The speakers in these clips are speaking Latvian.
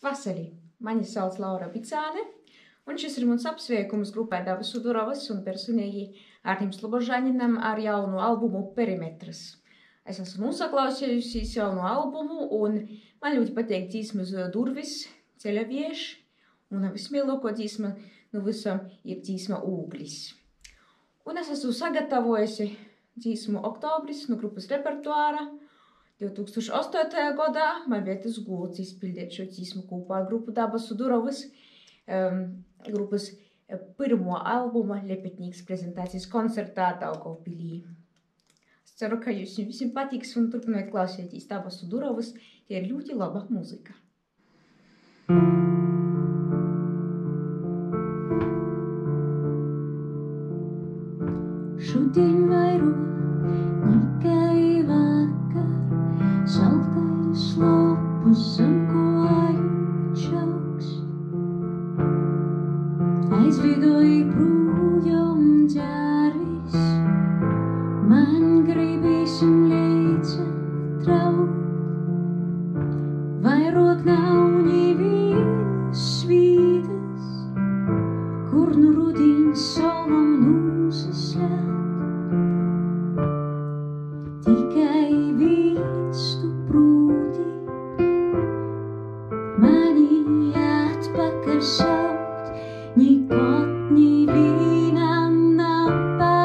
Vasarī! Mani sauc Laura Bicāne, un šis ir mans apsveikums grupai Dabas Sudorovas un personīgi Artim Slobožaninam ar jaunu albumu Perimetras. Es esmu nosaklausījusies jaunu albumu, un man ļoti patīk dzīsmas Durvis, Ceļavieši, un vismīlāko dzīsma no visam ir dzīsma Ūglis. Un es esmu sagatavojusi dzīsmu Oktobris no grupas repertuāra. 2008. gadā man bija tas gods izpildīt šo dzīsmu kopā ar grupu Dabas Sudorovas, grupas pirmo albuma Lepetnīgs prezentācijas koncertā Daugavpilī. Es ceru, ka jūs visiem patiks un turpināt klausīties Dabas Sudorovas, tie ir ļoti laba mūzika. Šodien vairo tikai vakar, saltais lopus zem koju čauks. Aizlidoja projām dzērvis, man gribīs un līdzi traukt. Vairāk nav nevienas vītas, kur nu rudīn savam nūsaslēt. Tikai viens tu prūti mani atpakaļ saukt, nikot nevienam nav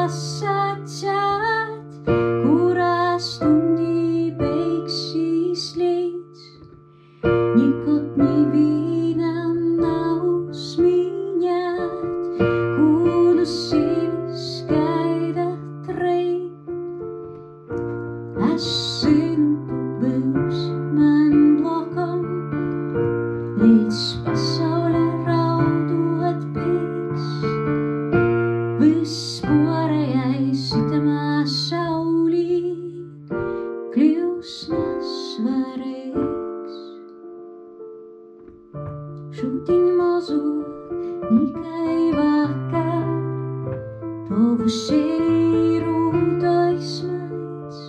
pasacēt, kurā stundī beigsies līdz. Nikot nevienam nav smiņāt, kuru sevis gaida treip. Es zinu, tu būsi man blakam, līdz pasaule raudot beigs. Viss pārējais itamā saulī kļūs nesvarīgs. Šodien mazu tikai vakar, tavu sirdī rūtais maids.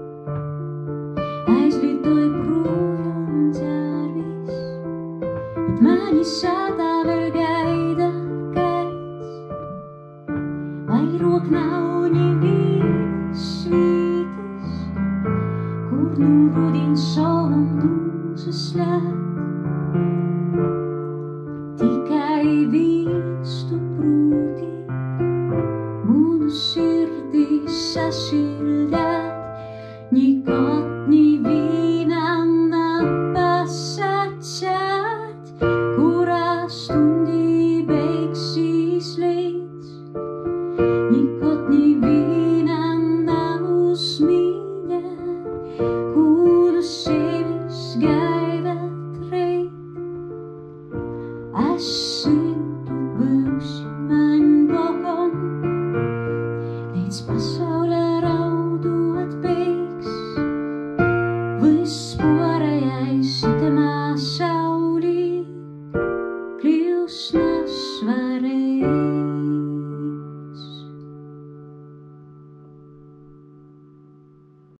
Aizlidoja projām dzērvis, bet mani sātā vēl gaida kaids. Vairāk nav nevienas vītas, kur nu rudīn savam nūsaslēt.